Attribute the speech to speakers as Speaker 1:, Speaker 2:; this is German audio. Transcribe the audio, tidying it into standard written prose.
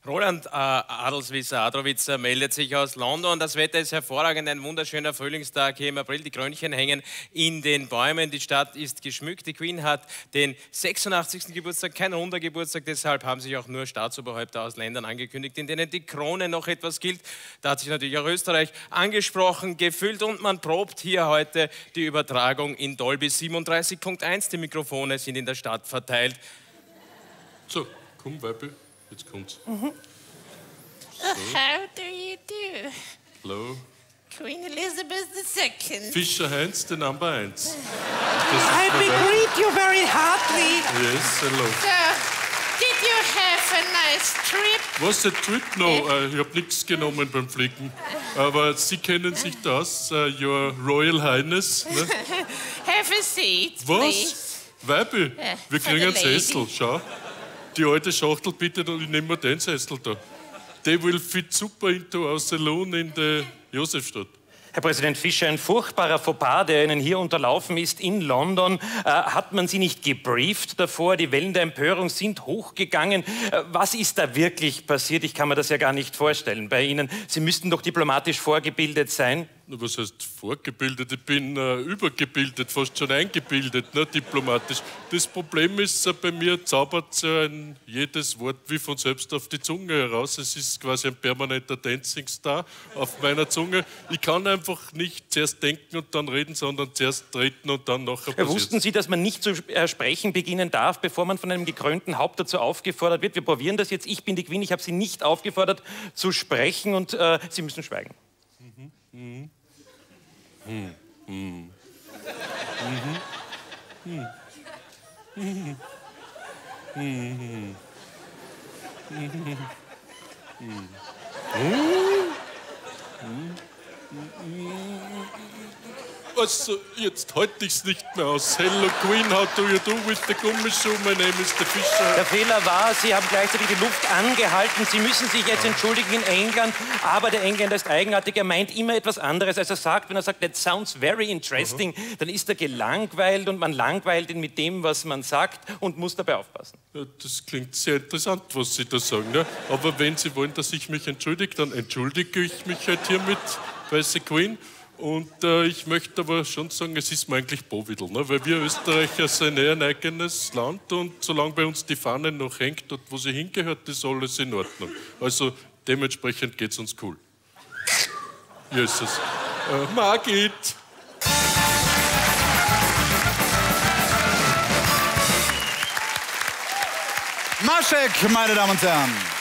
Speaker 1: Roland Adelswisser meldet sich aus London. Das Wetter ist hervorragend, ein wunderschöner Frühlingstag hier im April. Die Krönchen hängen in den Bäumen, die Stadt ist geschmückt. Die Queen hat den 86. Geburtstag, kein runder Geburtstag, deshalb haben sich auch nur Staatsoberhäupter aus Ländern angekündigt, in denen die Krone noch etwas gilt. Da hat sich natürlich auch Österreich angesprochen gefühlt und man probt hier heute die Übertragung in Dolby 37.1. Die Mikrofone sind in der Stadt verteilt.
Speaker 2: So, komm, Weibel. Jetzt kommt's.
Speaker 3: So. How do you do?
Speaker 2: Hello.
Speaker 3: Queen Elizabeth II.
Speaker 2: Fischer Heinz, the number 1.
Speaker 4: I greet you very heartily.
Speaker 2: Yes, hello.
Speaker 3: So, did you have a nice trip?
Speaker 2: Was, ein Trip? No, ich hab nichts genommen beim Fliegen. Aber Sie kennen sich da aus, Your Royal Highness. Ne?
Speaker 3: Have a seat,
Speaker 2: Was?
Speaker 3: please.
Speaker 2: Weibel, wir
Speaker 3: for
Speaker 2: kriegen
Speaker 3: the
Speaker 2: einen
Speaker 3: lady.
Speaker 2: Sessel, schau. Die alte Schachtel bitte, ich nehme mir den Sessel da. They will fit super into our saloon in der Josefstadt.
Speaker 4: Herr Präsident Fischer, ein furchtbarer Fauxpas, der Ihnen hier unterlaufen ist in London. Hat man Sie nicht gebrieft davor? Die Wellen der Empörung sind hochgegangen. Was ist da wirklich passiert? Ich kann mir das ja gar nicht vorstellen bei Ihnen. Sie müssten doch diplomatisch vorgebildet sein.
Speaker 2: Was heißt vorgebildet? Ich bin übergebildet, fast schon eingebildet, ne, diplomatisch. Das Problem ist, bei mir zaubert jedes Wort wie von selbst auf die Zunge heraus. Es ist quasi ein permanenter Dancing Star auf meiner Zunge. Ich kann einfach nicht zuerst denken und dann reden, sondern zuerst treten und dann nachher passiert's.
Speaker 4: Wussten Sie, dass man nicht zu sprechen beginnen darf, bevor man von einem gekrönten Haupt dazu aufgefordert wird? Wir probieren das jetzt. Ich bin die Queen, ich habe Sie nicht aufgefordert zu sprechen und Sie müssen schweigen.
Speaker 2: Also, jetzt halte ich's nicht mehr aus. Hello Queen, how do you do with the Gummischuh? My name is the Fischer.
Speaker 4: Der Fehler war, Sie haben gleichzeitig die Luft angehalten. Sie müssen sich jetzt entschuldigen in England. Aber der Engländer ist eigenartig. Er meint immer etwas anderes, als er sagt. Wenn er sagt, that sounds very interesting, dann ist er gelangweilt und man langweilt ihn mit dem, was man sagt und muss dabei aufpassen.
Speaker 2: Ja, das klingt sehr interessant, was Sie da sagen. Ne? Aber wenn Sie wollen, dass ich mich entschuldige, dann entschuldige ich mich halt hiermit, weiße Queen. Und ich möchte aber schon sagen, es ist mir eigentlich Bovidel, ne? Weil wir Österreicher sind ein eigenes Land und solange bei uns die Fahne noch hängt, dort wo sie hingehört, ist alles in Ordnung. Also dementsprechend geht's uns cool. Jesus. Margit!
Speaker 5: Maschek, meine Damen und Herren.